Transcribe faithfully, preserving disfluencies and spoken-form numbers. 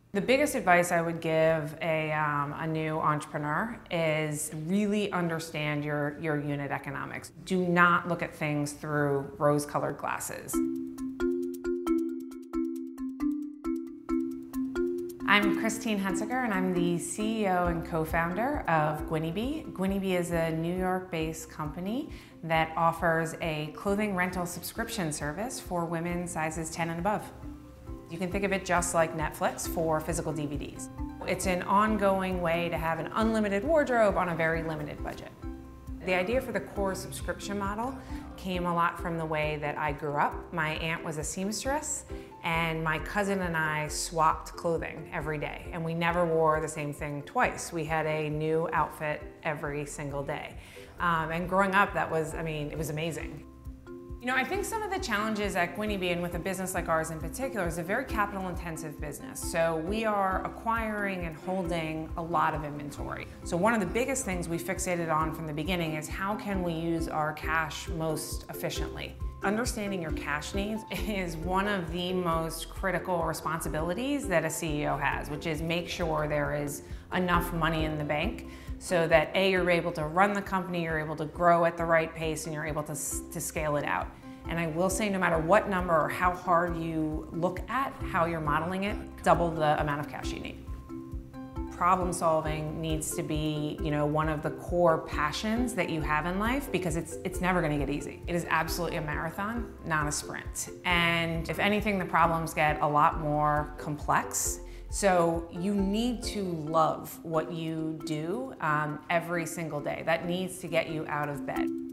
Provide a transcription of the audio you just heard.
The biggest advice I would give a, um, a new entrepreneur is really understand your, your unit economics. Do not look at things through rose-colored glasses. I'm Christine Hensiger, and I'm the C E O and co-founder of Gwynebee. Gwynebee is a New York-based company that offers a clothing rental subscription service for women sizes ten and above. You can think of it just like Netflix for physical D V Ds. It's an ongoing way to have an unlimited wardrobe on a very limited budget. The idea for the core subscription model came a lot from the way that I grew up. My aunt was a seamstress, and my cousin and I swapped clothing every day, and we never wore the same thing twice. We had a new outfit every single day. Um, and growing up, that was, I mean, it was amazing. You know, I think some of the challenges at Gwynebee, and with a business like ours in particular, is a very capital-intensive business. So we are acquiring and holding a lot of inventory. So one of the biggest things we fixated on from the beginning is how can we use our cash most efficiently? Understanding your cash needs is one of the most critical responsibilities that a C E O has, which is make sure there is enough money in the bank so that A, you're able to run the company, you're able to grow at the right pace, and you're able to, to scale it out. And I will say, no matter what number or how hard you look at how you're modeling it, double the amount of cash you need. Problem solving needs to be, you know, one of the core passions that you have in life, because it's, it's never gonna get easy. It is absolutely a marathon, not a sprint. And if anything, the problems get a lot more complex. So you need to love what you do um, every single day. That needs to get you out of bed.